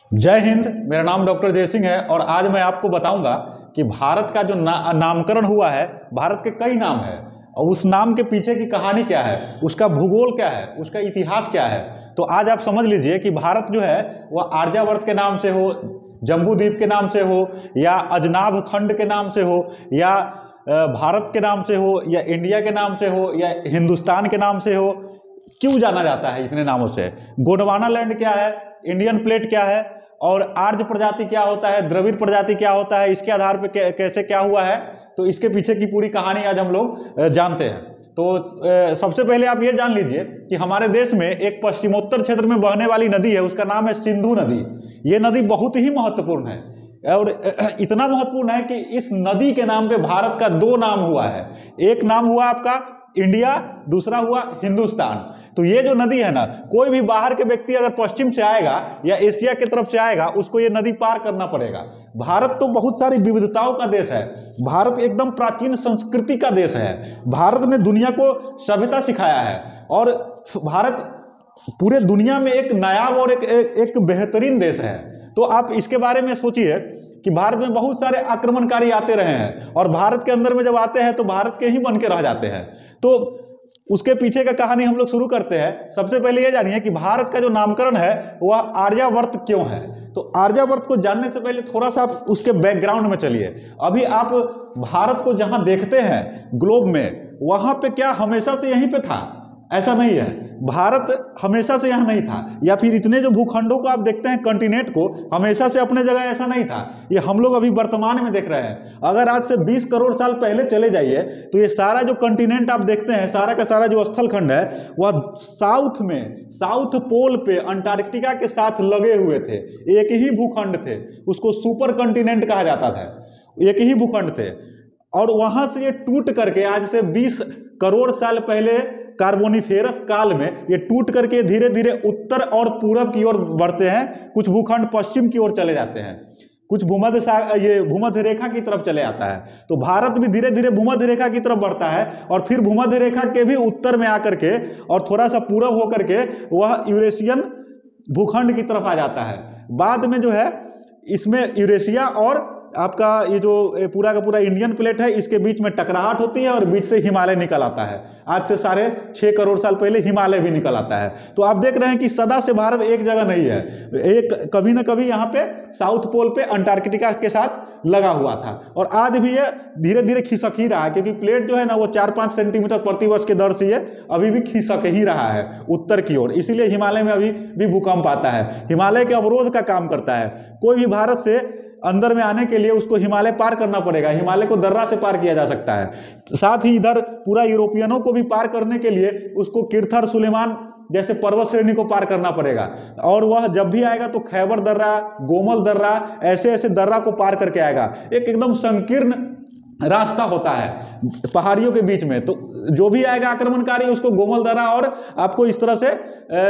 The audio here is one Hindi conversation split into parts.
जय हिंद। मेरा नाम डॉक्टर जयसिंह है और आज मैं आपको बताऊंगा कि भारत का जो नामकरण हुआ है, भारत के कई नाम है और उस नाम के पीछे की कहानी क्या है, उसका भूगोल क्या है, उसका इतिहास क्या है। तो आज आप समझ लीजिए कि भारत जो है वह आर्यावर्त के नाम से हो, जम्बू द्वीप के नाम से हो, या अजनाभ खंड के नाम से हो, या भारत के नाम से हो, या इंडिया के नाम से हो, या हिंदुस्तान के नाम से हो, क्यों जाना जाता है इतने नामों से। गोंडवाना लैंड क्या है, इंडियन प्लेट क्या है, और आर्य प्रजाति क्या होता है, द्रविड़ प्रजाति क्या होता है, इसके आधार पे कैसे क्या हुआ है, तो इसके पीछे की पूरी कहानी आज हम लोग जानते हैं। तो सबसे पहले आप ये जान लीजिए कि हमारे देश में एक पश्चिमोत्तर क्षेत्र में बहने वाली नदी है, उसका नाम है सिंधु नदी। ये नदी बहुत ही महत्वपूर्ण है और इतना महत्वपूर्ण है कि इस नदी के नाम पे भारत का दो नाम हुआ है। एक नाम हुआ आपका इंडिया, दूसरा हुआ हिंदुस्तान। तो ये जो नदी है ना, कोई भी बाहर के व्यक्ति अगर पश्चिम से आएगा या एशिया की तरफ से आएगा, उसको ये नदी पार करना पड़ेगा। भारत तो बहुत सारी विविधताओं का देश है, भारत एकदम प्राचीन संस्कृति का देश है, भारत ने दुनिया को सभ्यता सिखाया है और भारत पूरे दुनिया में एक नायाब और एक बेहतरीन देश है। तो आप इसके बारे में सोचिए कि भारत में बहुत सारे आक्रमणकारी आते रहे हैं और भारत के अंदर में जब आते हैं तो भारत के ही बन के रह जाते हैं। तो उसके पीछे का कहानी हम लोग शुरू करते हैं। सबसे पहले ये जानिए कि भारत का जो नामकरण है वह आर्यावर्त क्यों है। तो आर्यावर्त को जानने से पहले थोड़ा सा आप उसके बैकग्राउंड में चलिए। अभी आप भारत को जहां देखते हैं ग्लोब में, वहां पे क्या हमेशा से यहीं पे था? ऐसा नहीं है, भारत हमेशा से यहाँ नहीं था, या फिर इतने जो भूखंडों को आप देखते हैं, कंटिनेंट को, हमेशा से अपने जगह ऐसा नहीं था। ये हम लोग अभी वर्तमान में देख रहे हैं। अगर आज से 20 करोड़ साल पहले चले जाइए तो ये सारा जो कंटिनेंट आप देखते हैं, सारा का सारा जो स्थल खंड है, वह साउथ में, साउथ पोल पे अंटार्कटिका के साथ लगे हुए थे। एक ही भूखंड थे, उसको सुपर कंटिनेंट कहा जाता था, एक ही भूखंड थे। और वहां से ये टूट करके आज से 20 करोड़ साल पहले कार्बोनिफेरस काल में ये टूट करके धीरे धीरे उत्तर और पूरब की ओर बढ़ते हैं। कुछ भूखंड पश्चिम की ओर चले जाते हैं, कुछ भूमध्य रेखा की तरफ चले आता है। तो भारत भी धीरे धीरे भूमध्य रेखा की तरफ बढ़ता है और फिर भूमध्य रेखा के भी उत्तर में आकर के और थोड़ा सा पूरब होकर के वह यूरेशियन भूखंड की तरफ आ जाता है। बाद में जो है इसमें यूरेशिया और आपका ये जो पूरा का पूरा इंडियन प्लेट है, इसके बीच में टकराहट होती है और बीच से हिमालय निकल आता है। आज से 6.5 करोड़ साल पहले हिमालय भी निकल आता है। तो आप देख रहे हैं कि सदा से भारत एक जगह नहीं है, एक कभी ना कभी यहाँ पे साउथ पोल पे अंटार्कटिका के साथ लगा हुआ था और आज भी ये धीरे धीरे खिसक ही रहा है, क्योंकि प्लेट जो है ना वो 4-5 सेंटीमीटर प्रतिवर्ष के दर से ये अभी भी खिसक ही रहा है उत्तर की ओर। इसीलिए हिमालय में अभी भी भूकंप आता है। हिमालय के अवरोध का काम करता है। कोई भी भारत से अंदर में आने के लिए उसको हिमालय पार करना पड़ेगा। हिमालय को दर्रा से पार किया जा सकता है। साथ ही इधर पूरा यूरोपियनों को भी पार करने के लिए उसको किर्थर सुलेमान जैसे पर्वत श्रेणी को पार करना पड़ेगा और वह जब भी आएगा तो खैबर दर्रा, गोमल दर्रा, ऐसे ऐसे दर्रा को पार करके आएगा। एक एकदम संकीर्ण रास्ता होता है पहाड़ियों के बीच में। तो जो भी आएगा आक्रमणकारी उसको गोमल दर्रा और आपको इस तरह से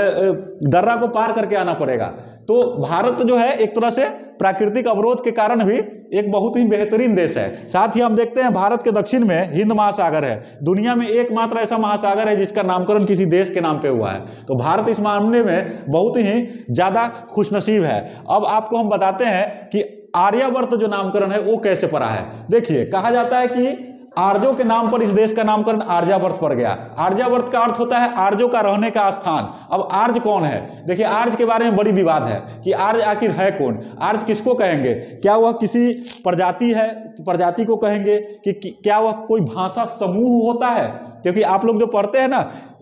दर्रा को पार करके आना पड़ेगा। तो भारत जो है एक तरह से प्राकृतिक अवरोध के कारण भी एक बहुत ही बेहतरीन देश है। साथ ही हम देखते हैं भारत के दक्षिण में हिंद महासागर है। दुनिया में एकमात्र ऐसा महासागर है जिसका नामकरण किसी देश के नाम पे हुआ है। तो भारत इस मामले में बहुत ही ज्यादा खुशनसीब है। अब आपको हम बताते हैं कि आर्यावर्त जो नामकरण है वो कैसे पड़ा है। देखिए, कहा जाता है कि आर्यों के नाम पर इस देश का नामकरण आर्यावर्त पड़ गया। आर्यावर्त का अर्थ होता है आर्यों का रहने का स्थान। अब आर्य कौन है? देखिए, आर्य के बारे में बड़ी विवाद है कि आर्य आखिर है कौन, आर्य किसको कहेंगे। क्या वह किसी प्रजाति है, प्रजाति को कहेंगे कि क्या वह कोई भाषा समूह होता है? क्योंकि आप लोग जो पढ़ते हैं ना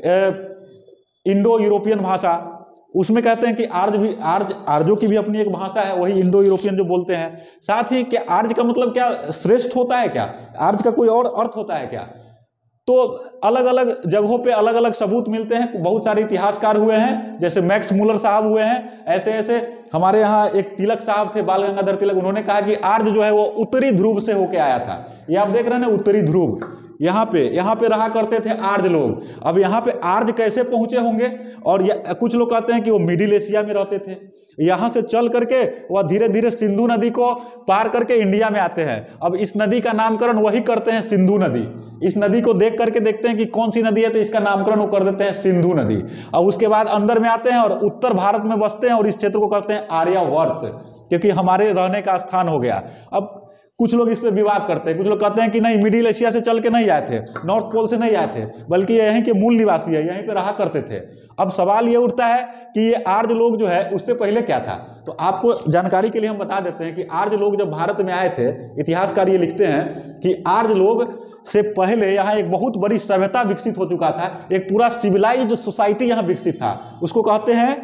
इंडो यूरोपियन भाषा, उसमें कहते हैं कि आर्यों की भी अपनी एक भाषा है, वही इंडो यूरोपियन जो बोलते हैं। साथ ही क्या आर्य का मतलब क्या श्रेष्ठ होता है? क्या आर्य का कोई और अर्थ होता है क्या? तो अलग अलग जगहों पे अलग अलग सबूत मिलते हैं। बहुत सारे इतिहासकार हुए हैं, जैसे मैक्स मुलर साहब हुए हैं। ऐसे ऐसे हमारे यहाँ एक तिलक साहब थे, बाल गंगाधर तिलक, उन्होंने कहा कि आर्य जो है वो उत्तरी ध्रुव से होके आया था। ये आप देख रहे हैं ना, उत्तरी ध्रुव, यहाँ पे रहा करते थे आर्य लोग। अब यहाँ पे आर्य कैसे पहुंचे होंगे? और कुछ लोग कहते हैं कि वो मिडिल एशिया में रहते थे। यहाँ से चल करके वह धीरे धीरे सिंधु नदी को पार करके इंडिया में आते हैं। अब इस नदी का नामकरण वही करते हैं सिंधु नदी। इस नदी को देख करके देखते हैं कि कौन सी नदी है, तो इसका नामकरण वो कर देते हैं सिंधु नदी। अब उसके बाद अंदर में आते हैं और उत्तर भारत में बसते हैं और इस क्षेत्र को करते हैं आर्यावर्त, क्योंकि हमारे रहने का स्थान हो गया। अब कुछ लोग इस पे विवाद करते हैं, कुछ लोग कहते हैं कि नहीं, मिडिल एशिया से चल के नहीं आए थे, नॉर्थ पोल से नहीं आए थे, बल्कि यहीं के मूल निवासी है, यहीं पे रहा करते थे। अब सवाल ये उठता है कि ये आर्य लोग जो है उससे पहले क्या था? तो आपको जानकारी के लिए हम बता देते हैं कि आर्य लोग जब भारत में आए थे, इतिहासकार ये लिखते हैं कि आर्य लोग से पहले यहाँ एक बहुत बड़ी सभ्यता विकसित हो चुका था, एक पूरा सिविलाइज्ड सोसाइटी यहाँ विकसित था। उसको कहते हैं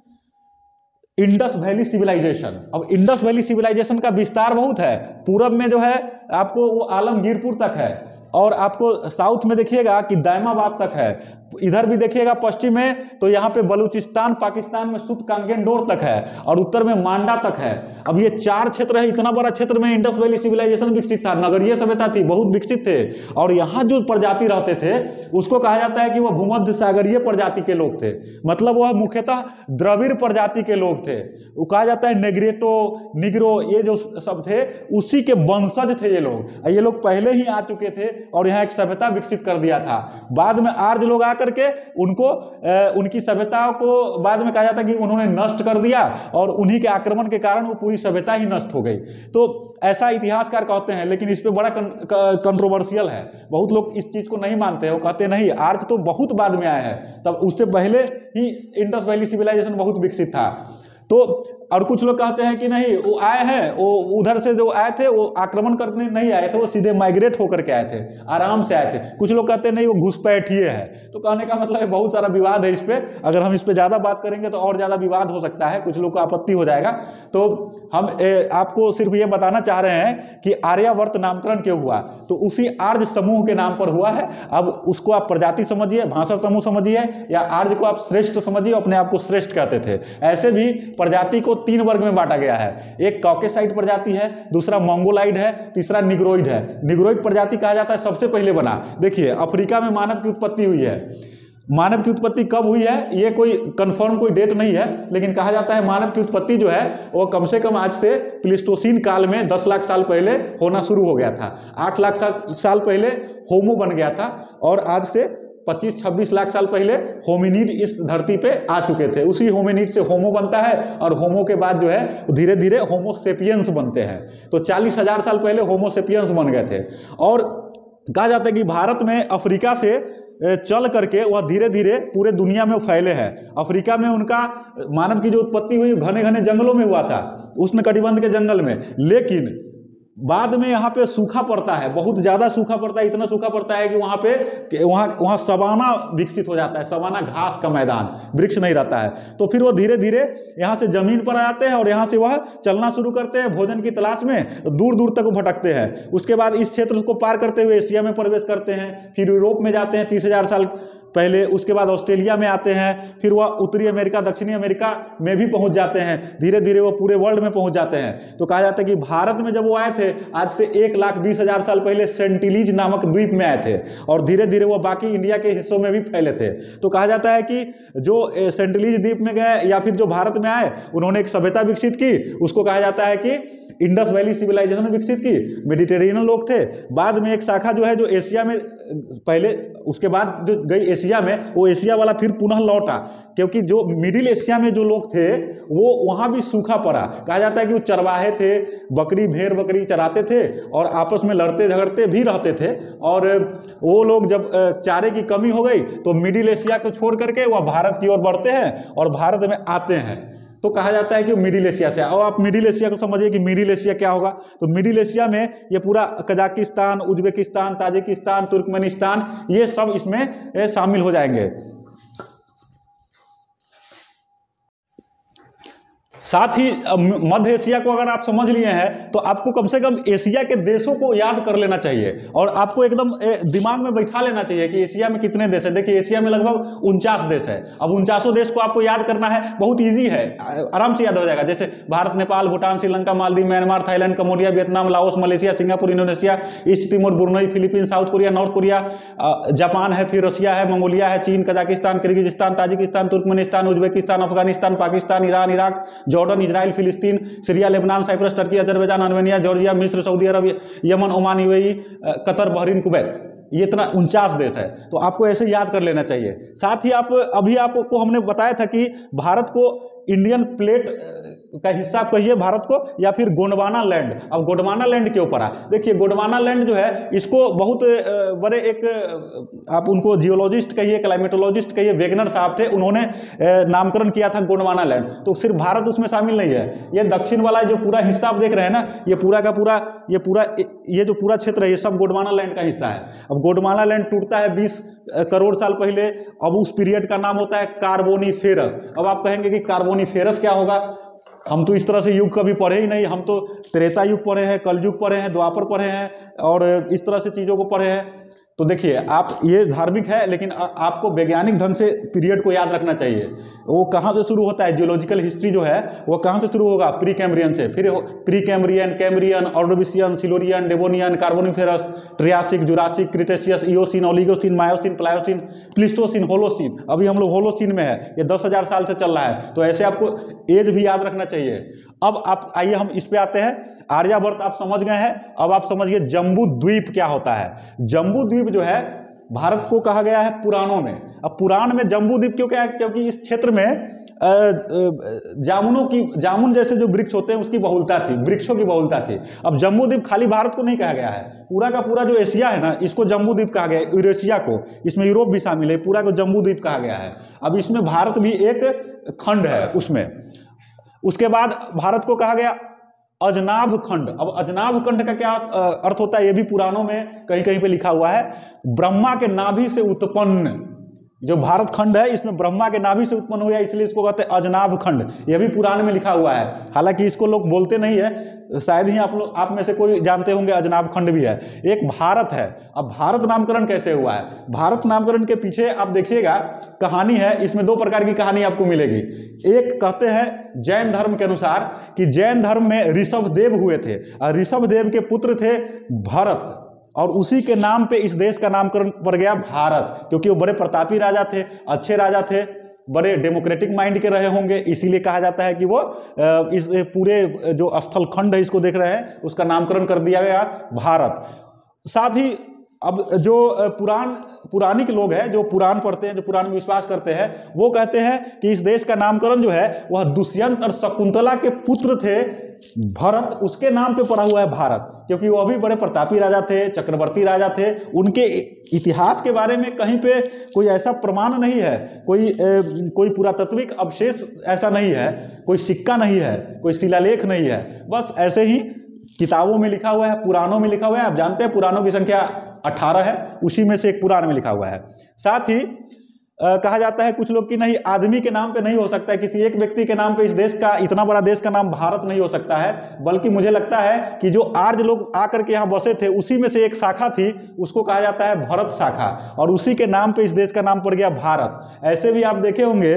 इंडस वैली सिविलाइजेशन। अब इंडस वैली सिविलाइजेशन का विस्तार बहुत है। पूरब में जो है आपको वो आलमगीरपुर तक है, और आपको साउथ में देखिएगा कि दायमाबाद तक है, इधर भी देखिएगा पश्चिम में तो यहाँ पे बलूचिस्तान पाकिस्तान में सुत कांगेंडोर तक है, और उत्तर में मांडा तक है। अब ये 4 क्षेत्र है, इतना बड़ा क्षेत्र में इंडस वैली सिविलाइजेशन विकसित था, नगरीय सभ्यता थी, बहुत विकसित थे। और यहाँ जो प्रजाति रहते थे उसको कहा जाता है कि वह भूमध्य सागरीय प्रजाति के लोग थे, मतलब वह मुख्यतः द्रविड़ प्रजाति के लोग थे। वो कहा जाता है नेग्रेटो, निग्रो, ये जो सब थे उसी के वंशज थे ये लोग। ये लोग पहले ही आ चुके थे और यहाँ एक सभ्यता विकसित कर दिया था। बाद में आर्य लोग आकर के उनको उनकी सभ्यताओं को बाद में कहा जाता है कि उन्होंने नष्ट कर दिया, और उन्हीं के आक्रमण के कारण वो पूरी सभ्यता ही नष्ट हो गई। तो ऐसा इतिहासकार कहते हैं, लेकिन इस पे बड़ा कंट्रोवर्शियल है। बहुत लोग इस चीज को नहीं मानते हैं, वो कहते नहीं, आर्य तो बहुत बाद में आए हैं, तब उससे पहले ही इंडस वैली सिविलाइजेशन बहुत विकसित था। तो और कुछ लोग कहते हैं कि नहीं, वो आए हैं, वो उधर से जो आए थे वो आक्रमण करने नहीं आए थे, वो सीधे माइग्रेट होकर के आए थे, आराम से आए थे। कुछ लोग कहते हैं नहीं, वो घुसपैठिए है। तो कहने का मतलब है बहुत सारा विवाद है इस पे। अगर हम इस पे ज़्यादा बात करेंगे तो और ज़्यादा विवाद हो सकता है, कुछ लोग को आपत्ति हो जाएगा। तो हम आपको सिर्फ ये बताना चाह रहे हैं कि आर्यावर्त नामकरण क्यों हुआ, तो उसी आर्य समूह के नाम पर हुआ है। अब उसको आप प्रजाति समझिए, भाषा समूह समझिए, या आर्य को आप श्रेष्ठ समझिए, अपने आप को श्रेष्ठ कहते थे। ऐसे भी प्रजाति को 3 वर्ग में बांटा गया है। एक कॉकेसाइड प्रजाति है, दूसरा मंगोलाइड है, तीसरा निग्रोइड है। निग्रोइड प्रजाति कहा जाता है सबसे पहले बना। देखिए अफ्रीका में मानव की उत्पत्ति हुई है। मानव की उत्पत्ति कब हुई है ये कोई कंफर्म कोई डेट नहीं है, लेकिन कहा जाता है मानव की उत्पत्ति जो है वो कम से कम आज से प्लीस्टोसीन काल में 10 लाख साल पहले होना शुरू हो गया था। 8 लाख साल पहले होमो बन गया था, और आज से 25-26 लाख साल पहले होमिनिड इस धरती पे आ चुके थे। उसी होमिनिड से होमो बनता है, और होमो के बाद जो है धीरे धीरे होमोसेपियंस बनते हैं। तो 40,000 साल पहले होमोसेपियंस बन गए थे। और कहा जाता है कि भारत में अफ्रीका से चल करके वह धीरे धीरे पूरे दुनिया में फैले हैं। अफ्रीका में उनका मानव की जो उत्पत्ति हुई घने घने जंगलों में हुआ था, उष्णकटिबंध के जंगल में। लेकिन बाद में यहाँ पे सूखा पड़ता है, बहुत ज़्यादा सूखा पड़ता है, इतना सूखा पड़ता है कि वहाँ सवाना विकसित हो जाता है, सवाना घास का मैदान, वृक्ष नहीं रहता है। तो फिर वो धीरे धीरे यहाँ से ज़मीन पर आ जाते हैं, और यहाँ से वह चलना शुरू करते हैं भोजन की तलाश में, दूर दूर तक भटकते हैं। उसके बाद इस क्षेत्र को पार करते हुए एशिया में प्रवेश करते हैं, फिर यूरोप में जाते हैं 30,000 साल पहले। उसके बाद ऑस्ट्रेलिया में आते हैं, फिर वह उत्तरी अमेरिका दक्षिणी अमेरिका में भी पहुंच जाते हैं। धीरे धीरे वो पूरे वर्ल्ड में पहुंच जाते हैं। तो कहा जाता है कि भारत में जब वो आए थे आज से 1,20,000 साल पहले सेंटिलीज नामक द्वीप में आए थे, और धीरे धीरे वो बाकी इंडिया के हिस्सों में भी फैले थे। तो कहा जाता है कि जो सेंटिलीज द्वीप में गए या फिर जो भारत में आए, उन्होंने एक सभ्यता विकसित की, उसको कहा जाता है कि इंडस वैली सिविलाइजेशन विकसित की। मेडिटेरेनियन लोग थे। बाद में एक शाखा जो है जो एशिया में पहले, उसके बाद जो गई एशिया में, वो एशिया वाला फिर पुनः लौटा, क्योंकि जो मिडिल एशिया में जो लोग थे वो वहाँ भी सूखा पड़ा। कहा जाता है कि वो चरवाहे थे, बकरी भेड़ बकरी चराते थे और आपस में लड़ते झगड़ते भी रहते थे। और वो लोग जब चारे की कमी हो गई तो मिडिल एशिया को छोड़ करके वह भारत की ओर बढ़ते हैं और भारत में आते हैं। तो कहा जाता है कि मिडिल एशिया से। और आप मिडिल एशिया को समझिए कि मिडिल एशिया क्या होगा। तो मिडिल एशिया में ये पूरा कजाकिस्तान, उज्बेकिस्तान, ताजिकिस्तान, तुर्कमेनिस्तान, ये सब इसमें शामिल हो जाएंगे। साथ ही मध्य एशिया को अगर आप समझ लिए हैं तो आपको कम से कम एशिया के देशों को याद कर लेना चाहिए और आपको एकदम दिमाग में बैठा लेना चाहिए कि एशिया में कितने देश है। देखिए एशिया में लगभग 49 देश है। अब 49 देश को आपको याद करना है, बहुत ईजी है, आराम से याद हो जाएगा। जैसे Bharat, Nepal, Bhutan, Sri Lanka, Maldives, Myanmar, Thailand, Cambodia, Vietnam, Laos, Malaysia, Singapore, Indonesia, East Timor, Brunei, Philippines, South Korea, North Korea, Japan है, फिर रशिया है, मंगोलिया है, चीन, Kazakhstan, Kyrgyzstan, Tajikistan, Turkmenistan, Uzbekistan, Afghanistan, Pakistan, Iran, Iraq, Jordan, Israel, फिलिस्तीन, Syria, Lebanon, Cyprus, Turkey, Azerbaijan, Armenia, Georgia, मिस्र, सऊदी अरब, Yemen, Oman, UAE, Qatar, Bahrain, Kuwait. ये इतना 49 देश है, तो आपको ऐसे याद कर लेना चाहिए। साथ ही अभी आपको हमने बताया था कि भारत को इंडियन प्लेट का हिस्सा कहिए भारत को, या फिर गोंडवाना लैंड। अब गोंडवाना लैंड के ऊपर देखिए, गोंडवाना लैंड जो है इसको बहुत बड़े एक, आप उनको जियोलॉजिस्ट कहिए, क्लाइमेटोलॉजिस्ट कहिए, वेगनर साहब थे, उन्होंने नामकरण किया था गोंडवाना लैंड। तो सिर्फ भारत उसमें शामिल नहीं है, ये दक्षिण वाला जो पूरा हिस्सा आप देख रहे हैं ना, ये पूरा का पूरा, ये जो पूरा क्षेत्र है, ये सब गोंडवाना लैंड का हिस्सा है। अब गोंडवाना लैंड टूटता है 20 करोड़ साल पहले। अब उस पीरियड का नाम होता है कार्बोनीफेरस। अब आप कहेंगे कि कार्बोनीफेरस क्या होगा, हम तो इस तरह से युग कभी पढ़े ही नहीं, हम तो त्रेता युग पढ़े हैं, कलयुग पढ़े हैं, द्वापर पढ़े हैं और इस तरह से चीज़ों को पढ़े हैं। तो देखिए आप, ये धार्मिक है लेकिन आपको वैज्ञानिक ढंग से पीरियड को याद रखना चाहिए। वो कहाँ से शुरू होता है, जियोलॉजिकल हिस्ट्री जो है वो कहाँ से शुरू होगा, प्री कैम्ब्रियन से, फिर pre Cambrian, Cambrian, Ordovician, Silurian, Devonian, Carboniferous, Triassic, Jurassic, Cretaceous, Eocene, Oligocene, Miocene, Pliocene, Pleistocene, Holocene. अभी हम लोग होलोसिन में है, ये 10,000 साल से चल रहा है, तो ऐसे आपको एज भी याद रखना चाहिए। अब आप आइए हम इस पे आते हैं। आर्यावर्त आप समझ गए हैं, अब आप समझिए जम्बू द्वीप क्या होता है। जम्बू द्वीप जो है भारत को कहा गया है पुराणों में। अब पुराण में जम्बू द्वीप क्यों क्या है, क्योंकि इस क्षेत्र में जामुन जैसे जो वृक्ष होते हैं उसकी बहुलता थी, वृक्षों की बहुलता थी। अब जम्बू द्वीप खाली भारत को नहीं कहा गया है, पूरा का पूरा जो एशिया है ना, इसको जम्बू द्वीप कहा गया है, यूरेशिया को, इसमें यूरोप भी शामिल है, पूरा को जम्बू द्वीप कहा गया है। अब इसमें भारत भी एक खंड है उसमें। उसके बाद भारत को कहा गया अजनाभ खंड। अब अजनाभ खंड का क्या अर्थ होता है, ये भी पुराणों में कहीं कहीं पे लिखा हुआ है। ब्रह्मा के नाभि से उत्पन्न जो भारत खंड है, इसमें ब्रह्मा के नाभि से उत्पन्न हुआ, इसलिए इसको कहते हैं अजनाभ खंड। यह भी पुराण में लिखा हुआ है, हालांकि इसको लोग बोलते नहीं है, शायद ही आप में से कोई जानते होंगे अजनाभ खंड भी है। एक भारत है। अब भारत नामकरण कैसे हुआ है, भारत नामकरण के पीछे आप देखिएगा कहानी है, इसमें 2 प्रकार की कहानी आपको मिलेगी। एक कहते हैं जैन धर्म के अनुसार कि जैन धर्म में ऋषभदेव हुए थे और ऋषभदेव के पुत्र थे भरत, और उसी के नाम पे इस देश का नामकरण पड़ गया भारत, क्योंकि वो बड़े प्रतापी राजा थे, अच्छे राजा थे, बड़े डेमोक्रेटिक माइंड के रहे होंगे, इसीलिए कहा जाता है कि वो इस पूरे जो स्थल खंड है इसको देख रहे हैं, उसका नामकरण कर दिया गया भारत। साथ ही अब जो पुरानिक लोग हैं, जो पुराण पढ़ते हैं, जो पुराण में विश्वास करते हैं, वो कहते हैं कि इस देश का नामकरण जो है वह दुष्यंत और शकुंतला के पुत्र थे भरत, उसके नाम पे पड़ा हुआ है भारत, क्योंकि वह भी बड़े प्रतापी राजा थे, चक्रवर्ती राजा थे। उनके इतिहास के बारे में कहीं पे कोई ऐसा प्रमाण नहीं है, कोई पुरातात्विक अवशेष ऐसा नहीं है, कोई सिक्का नहीं है, कोई शिलालेख नहीं है, बस ऐसे ही किताबों में लिखा हुआ है, पुराणों में लिखा हुआ है। आप जानते हैं पुराणों की संख्या 18 है, उसी में से एक पुराण में लिखा हुआ है। साथ ही कहा जाता है कुछ लोग कि नहीं, आदमी के नाम पे नहीं हो सकता है, किसी एक व्यक्ति के नाम पे इस देश का, इतना बड़ा देश का नाम भारत नहीं हो सकता है, बल्कि मुझे लगता है कि जो आर्य लोग आकर के यहाँ बसे थे उसी में से एक शाखा थी, उसको कहा जाता है भरत शाखा, और उसी के नाम पे इस देश का नाम पड़ गया भारत। ऐसे भी आप देखे होंगे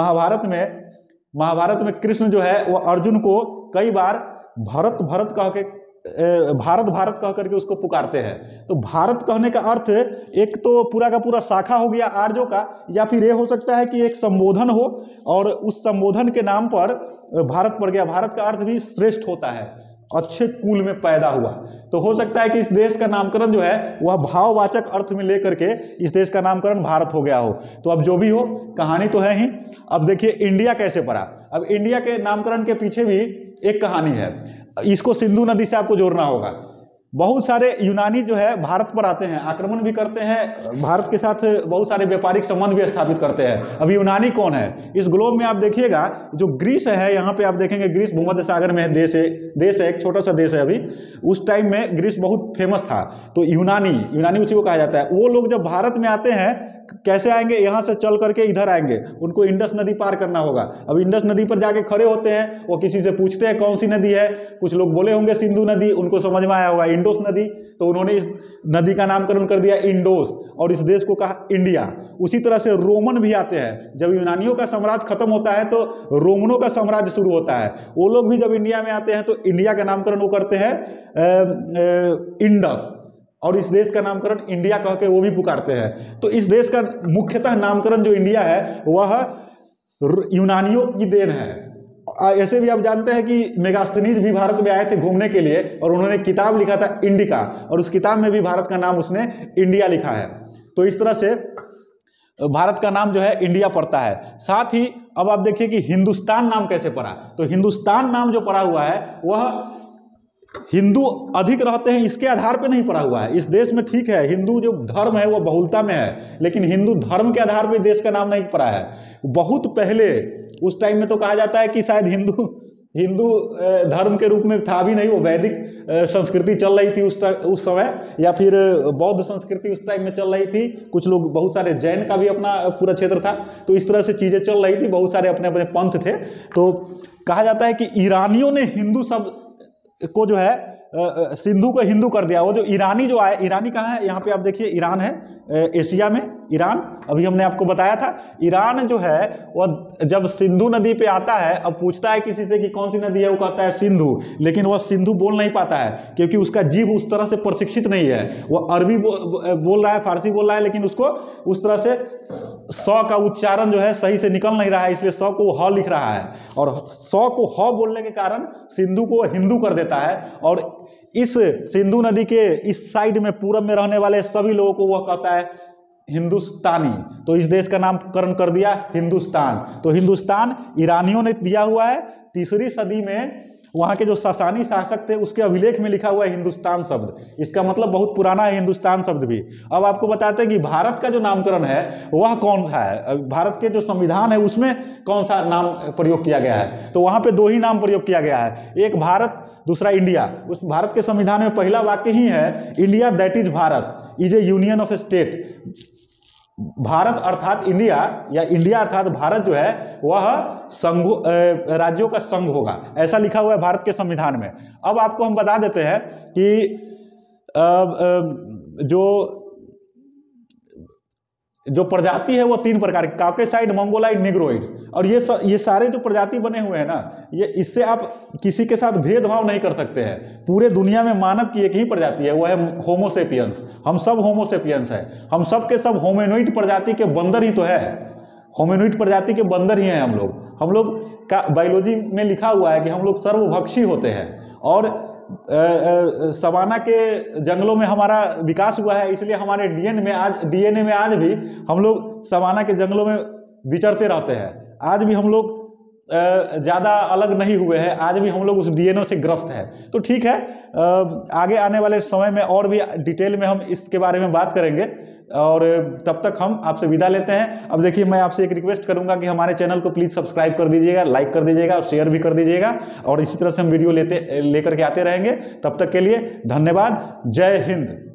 महाभारत में कृष्ण जो है वो अर्जुन को कई बार भरत भरत कह के, भारत भारत कह करके उसको पुकारते हैं। तो भारत कहने का अर्थ एक तो पूरा का पूरा शाखा हो गया आर्यों का, या फिर ये हो सकता है कि एक संबोधन हो और उस संबोधन के नाम पर भारत पड़ गया। भारत का अर्थ भी श्रेष्ठ होता है, अच्छे कुल में पैदा हुआ। तो हो सकता है कि इस देश का नामकरण जो है वह भाववाचक अर्थ में लेकर के इस देश का नामकरण भारत हो गया हो। तो अब जो भी हो, कहानी तो है ही। अब देखिए इंडिया कैसे पड़ा। अब इंडिया के नामकरण के पीछे भी एक कहानी है, इसको सिंधु नदी से आपको जोड़ना होगा। बहुत सारे यूनानी जो है भारत पर आते हैं, आक्रमण भी करते हैं, भारत के साथ बहुत सारे व्यापारिक संबंध भी स्थापित करते हैं। अब यूनानी कौन है इस ग्लोब में, आप देखिएगा जो ग्रीस है, यहाँ पे आप देखेंगे ग्रीस भूमध्य सागर में देश है, एक छोटा सा देश है। अभी उस टाइम में ग्रीस बहुत फेमस था, तो यूनानी उसी को कहा जाता है। वो लोग जब भारत में आते हैं कैसे आएंगे, यहाँ से चल करके इधर आएंगे, उनको इंडस नदी पार करना होगा। अब इंडस नदी पर जाके खड़े होते हैं, वो किसी से पूछते हैं कौन सी नदी है, कुछ लोग बोले होंगे सिंधु नदी, उनको समझ में आया होगा इंडोस नदी, तो उन्होंने इस नदी का नामकरण कर दिया इंडोस और इस देश को कहा इंडिया। उसी तरह से रोमन भी आते हैं, जब यूनानियों का साम्राज्य खत्म होता है तो रोमनों का साम्राज्य शुरू होता है। वो लोग भी जब इंडिया में आते हैं तो इंडिया का नामकरण वो करते हैं इंडस, और इस देश का नामकरण इंडिया कह के वो भी पुकारते हैं। तो इस देश का मुख्यतः नामकरण जो इंडिया है वह यूनानियों की देन है। ऐसे भी आप जानते हैं कि मेगास्थनीज भी भारत में आए थे घूमने के लिए और उन्होंने किताब लिखा था इंडिका, और उस किताब में भी भारत का नाम उसने इंडिया लिखा है। तो इस तरह से भारत का नाम जो है इंडिया पड़ता है। साथ ही अब आप देखिए कि हिंदुस्तान नाम कैसे पड़ा। तो हिंदुस्तान नाम जो पड़ा हुआ है वह हिंदू अधिक रहते हैं इसके आधार पे नहीं पड़ा हुआ है। इस देश में ठीक है हिंदू जो धर्म है वो बहुलता में है, लेकिन हिंदू धर्म के आधार पे देश का नाम नहीं पड़ा है। बहुत पहले उस टाइम में तो कहा जाता है कि शायद हिंदू धर्म के रूप में था भी नहीं, वो वैदिक संस्कृति चल रही थी उस समय, या फिर बौद्ध संस्कृति उस टाइम में चल रही थी। कुछ लोग, बहुत सारे जैन का भी अपना पूरा क्षेत्र था, तो इस तरह से चीज़ें चल रही थी, बहुत सारे अपने अपने पंथ थे। तो कहा जाता है कि ईरानियों ने हिंदू शब्द को जो है सिंधु को हिंदू कर दिया। वो जो ईरानी जो आए, ईरानी कहाँ है, यहाँ पे आप देखिए ईरान है, एशिया में ईरान, अभी हमने आपको बताया था। ईरान जो है वह जब सिंधु नदी पे आता है, अब पूछता है किसी से कि कौन सी नदी है, वो कहता है सिंधु, लेकिन वह सिंधु बोल नहीं पाता है क्योंकि उसका जीभ उस तरह से प्रशिक्षित नहीं है। वह अरबी बोल रहा है, फारसी बोल रहा है, लेकिन उसको उस तरह से स का उच्चारण जो है सही से निकल नहीं रहा है, इसलिए स को ह लिख रहा है, और स को ह बोलने के कारण सिंधु को हिंदू कर देता है। और इस सिंधु नदी के इस साइड में पूरब में रहने वाले सभी लोगों को वह कहता है हिंदुस्तानी। तो इस देश का नामकरण कर दिया हिंदुस्तान। तो हिंदुस्तान ईरानियों ने दिया हुआ है। 3री सदी में वहाँ के जो सासानी शासक थे उसके अभिलेख में लिखा हुआ है हिंदुस्तान शब्द, इसका मतलब बहुत पुराना है हिंदुस्तान शब्द भी। अब आपको बताते हैं कि भारत का जो नामकरण है वह कौन सा है, भारत के जो संविधान है उसमें कौन सा नाम प्रयोग किया गया है। तो वहाँ पे 2 ही नाम प्रयोग किया गया है, एक भारत दूसरा इंडिया। उस भारत के संविधान में पहला वाक्य ही है India that is Bharat is a union of state. Bharat अर्थात इंडिया, या इंडिया अर्थात भारत जो है वह राज्यों का संघ होगा, ऐसा लिखा हुआ है भारत के संविधान में। अब आपको हम बता देते हैं कि जो प्रजाति है वो 3 प्रकार की, काकेसाइड, मंगोलाइड, निग्रोइड। और ये सारे जो प्रजाति बने हुए हैं ना, ये इससे आप किसी के साथ भेदभाव नहीं कर सकते हैं। पूरे दुनिया में मानव की एक ही प्रजाति है, वो है होमोसेपियंस। हम सब होमोसेपियंस है, हम सब के सब होमिनोइड प्रजाति के बंदर ही तो है, होमिनोइड प्रजाति के बंदर ही हैं हम लोग का बायोलॉजी में लिखा हुआ है कि हम लोग सर्वभक्षी होते हैं। और सवाना के जंगलों में हमारा विकास हुआ है, इसलिए हमारे डीएनए में आज भी हम लोग सवाना के जंगलों में विचरते रहते हैं। आज भी हम लोग ज़्यादा अलग नहीं हुए हैं, आज भी हम लोग उस डीएनए से ग्रस्त है। तो ठीक है, आगे आने वाले समय में और भी डिटेल में हम इसके बारे में बात करेंगे, और तब तक हम आपसे विदा लेते हैं। अब देखिए, मैं आपसे एक रिक्वेस्ट करूंगा कि हमारे चैनल को प्लीज़ सब्सक्राइब कर दीजिएगा, लाइक कर दीजिएगा और शेयर भी कर दीजिएगा, और इसी तरह से हम वीडियो लेकर के आते रहेंगे। तब तक के लिए धन्यवाद। जय हिंद।